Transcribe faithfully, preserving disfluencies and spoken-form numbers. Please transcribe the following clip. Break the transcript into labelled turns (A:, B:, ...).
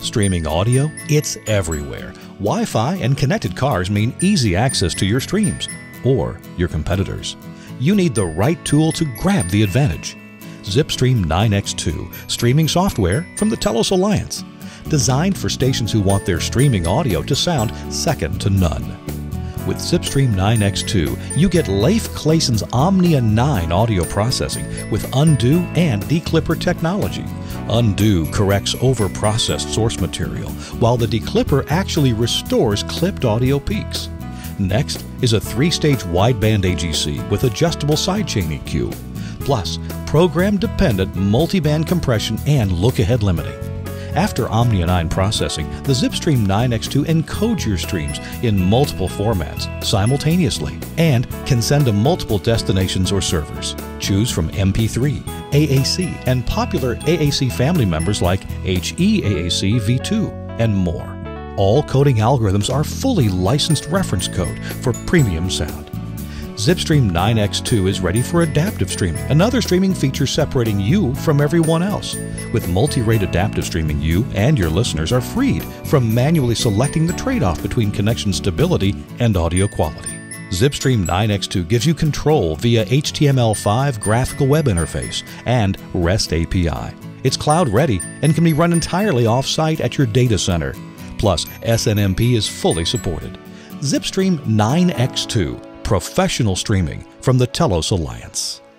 A: Streaming audio? It's everywhere. Wi-Fi and connected cars mean easy access to your streams, or your competitors. You need the right tool to grab the advantage. ZipStream nine X two, streaming software from the Telos Alliance. Designed for stations who want their streaming audio to sound second to none. With ZipStream nine X two, you get Leif Claeson's Omnia nine audio processing with undo and declipper technology. Undo corrects over-processed source material, while the declipper actually restores clipped audio peaks. Next is a three-stage wideband A G C with adjustable sidechain E Q, plus program-dependent multiband compression and look-ahead limiting. After Omnia nine processing, the ZipStream nine X two encodes your streams in multiple formats simultaneously and can send to multiple destinations or servers. Choose from M P three, A A C, and popular A A C family members like H E A A C V two, and more. All coding algorithms are fully licensed reference code for premium sound. ZipStream nine X two is ready for adaptive streaming, another streaming feature separating you from everyone else. With multi-rate adaptive streaming, you and your listeners are freed from manually selecting the trade-off between connection stability and audio quality. ZipStream nine X two gives you control via H T M L five graphical web interface and REST A P I. It's cloud-ready and can be run entirely off-site at your data center. Plus, S N M P is fully supported. ZipStream nine X two. Professional streaming from the Telos Alliance.